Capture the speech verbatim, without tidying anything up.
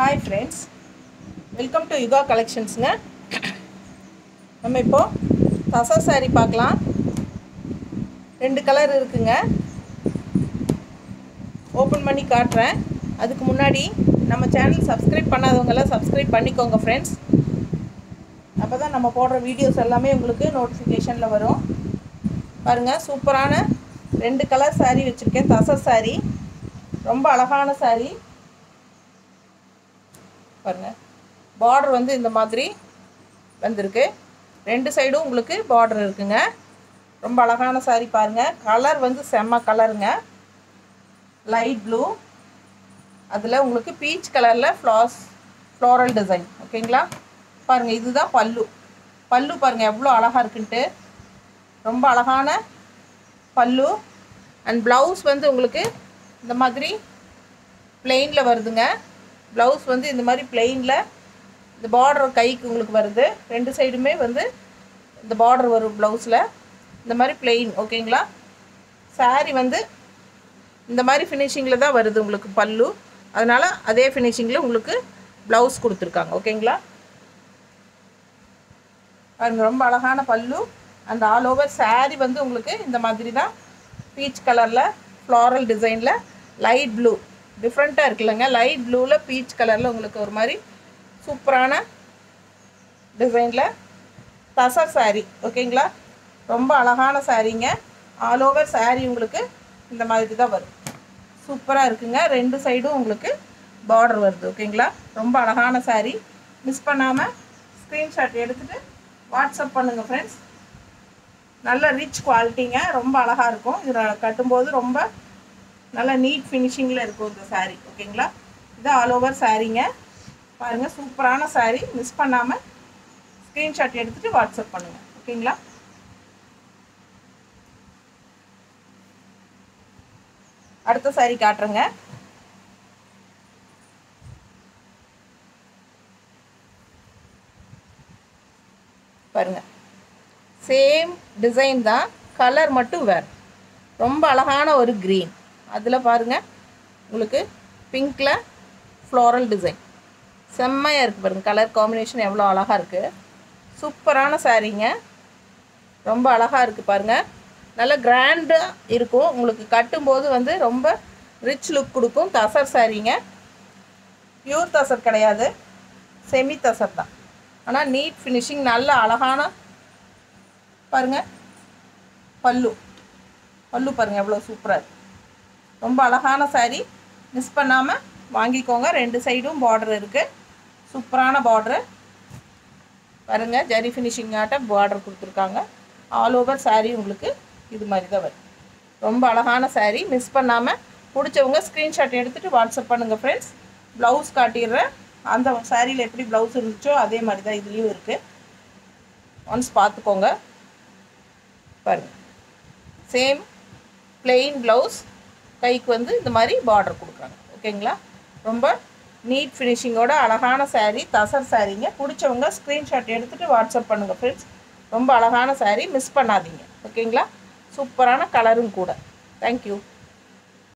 Hi friends, welcome to Yuga Collections. நம்ம இப்போ Tussar saree பார்க்கலாம். ரெண்டு கலர் இருக்குங்க. ஓபன் பண்ணி காட்றேன். அதுக்கு முன்னாடி நம்ம சேனல் சப்ஸ்கிரைப் பண்ணாதவங்க எல்லாம் சப்ஸ்கிரைப் பண்ணிக்கோங்க फ्रेंड्स. அப்பதான் நம்ம போடுற வீடியோஸ் எல்லாமே உங்களுக்கு நோட்டிஃபிகேஷன்ல வரும். பாருங்க சூப்பரான ரெண்டு கலர் saree வச்சிருக்கேன். Tussar saree. ரொம்ப அழகான saree. பாருங்க பார்டர் வந்து இந்த மாதிரி வந்திருக்கு. ரெண்டு சைடும் உங்களுக்கு பார்டர் இருக்குங்க. ரொம்ப அழகான saree பாருங்க. கலர் வந்து செம்ம கலருங்க. Light blue. அதுல உங்களுக்கு பீச் கலர்ல ஃப்ளார்ஸ் ஃப்ளோரல் டிசைன். ஓகேங்களா? பாருங்க இதுதான் பல்லு. பல்லு பாருங்க எவ்வளவு அழகா இருக்குன்னு. ரொம்ப அழகான பல்லு. அண்ட் ப்ளவுஸ் வந்து உங்களுக்கு இந்த மாதிரி plainல வருதுங்க. ப்ளவுஸ் வந்து இந்த மாதிரி plainல இந்த பார்டர் கைக்கு உங்களுக்கு வருது. ரெண்டு சைடுமே வந்து இந்த பார்டர் வரும் ப்ளவுஸ்ல. இந்த மாதிரி plain ஓகேங்களா? saree வந்து இந்த மாதிரி ஃபினிஷிங்ல தான் வருது உங்களுக்கு பல்லு. அதனால அதே ஃபினிஷிங்ல உங்களுக்கு ப்ளவுஸ் கொடுத்திருக்காங்க. ஓகேங்களா? பாருங்க ரொம்ப அழகான பல்லு. அந்த ஆல் ஓவர் saree வந்து உங்களுக்கு இந்த மாதிரி தான் பீச் கலர்ல ஃப்ளோரல் டிசைன்ல லைட் ப்ளூ டிஃபரண்டா இருக்குலங்க. லைட் ப்ளூல பீச் கலர்ல உங்களுக்கு ஒரு மாதிரி சூப்பரான டிசைன்ல Tussar saree. ஓகேங்களா? ரொம்ப அழகான சாரீங்க. ஆல் ஓவர் saree உங்களுக்கு இந்த மாதிரி தான் வரும். சூப்பரா இருக்குங்க. ரெண்டு சைடும் உங்களுக்கு பார்டர் வருது. ஓகேங்களா? ரொம்ப அழகான saree. மிஸ் பண்ணாம ஸ்கிரீன்ஷாட் எடுத்துட்டு வாட்ஸ்அப் பண்ணுங்க फ्रेंड्स. நல்ல ரிச் குவாலிட்டிங்க. ரொம்ப அழகா இருக்கும். இது கட்டும்போது ரொம்ப நல்ல நீட் ஃபினிஷிங்ல இருக்கும் இந்த saree. ஓகேங்களா? இது ஆல் ஓவர் சாரீங்க. பாருங்க சூப்பரான saree. மிஸ் பண்ணாம ஸ்கிரீன்ஷாட் எடுத்துட்டு வாட்ஸ்அப் பண்ணுங்க. ஓகேங்களா? அடுத்த saree காட்டுறேங்க. பாருங்க சேம் டிசைன் தான், கலர் மட்டும் வேற. ரொம்ப அழகான ஒரு கிரீன். அதுல பாருங்க உங்களுக்கு பிங்க்ல ஃப்ளோரல் டிசைன். செம்மையா இருக்கு பாருங்க. கலர் காம்பினேஷன் எவ்வளவு அழகா இருக்கு. சூப்பரான சாரீங்க. ரொம்ப அழகா இருக்கு பாருங்க. நல்ல கிராண்டா இருக்கும். உங்களுக்கு கட்டும்போது வந்து ரொம்ப ரிச் லுக் கொடுக்கும். Tussar சாரீங்க. பியூர் Tussar கிடையாது. செமி Tussar தான். ஆனா நீட் ஃபினிஷிங் நல்ல அழகான பாருங்க பல்லு. பல்லு பாருங்க எவ்வளவு சூப்பரா இருக்கு. ரொம்ப அழகான saree. மிஸ் பண்ணாம வாங்கிக்கோங்க. ரெண்டு சைடும் பார்டர் இருக்கு. சூப்பரான பார்டர். பாருங்க ஜரி ஃபினிஷிங் ஆட்ட பார்டர் கொடுத்திருக்காங்க. ஆல் ஓவர் saree உங்களுக்கு இது மாதிரி தான் வரும். ரொம்ப அழகான saree. மிஸ் பண்ணாம பிடிச்சவங்க ஸ்கிரீன்ஷாட் எடுத்துட்டு வாட்ஸ்அப் பண்ணுங்க फ्रेंड्स. ப்ளவுஸ் காட்டிடுறேன். அந்த சாரியில எப்படி ப்ளவுஸ் இருந்துச்சோ அதே மாதிரி தான் இதுலயும் இருக்கு. ஒன்ஸ் பார்த்துக்கோங்க. பாருங்க சேம் plain blouse. கைக்கு வந்து இந்த மாதிரி பார்டர் கொடுக்குறாங்க. ஓகேங்களா? ரொம்ப நீட் ஃபினிஷிங்கோட அழகான saree Tussar சாரீங்க. பிடிச்சவங்க ஸ்கிரீன்ஷாட் எடுத்துட்டு வாட்ஸ்அப் பண்ணுங்க फ्रेंड्स. ரொம்ப அழகான saree. மிஸ் பண்ணாதீங்க. ஓகேங்களா? சூப்பரான கலரும் கூட. Thank you.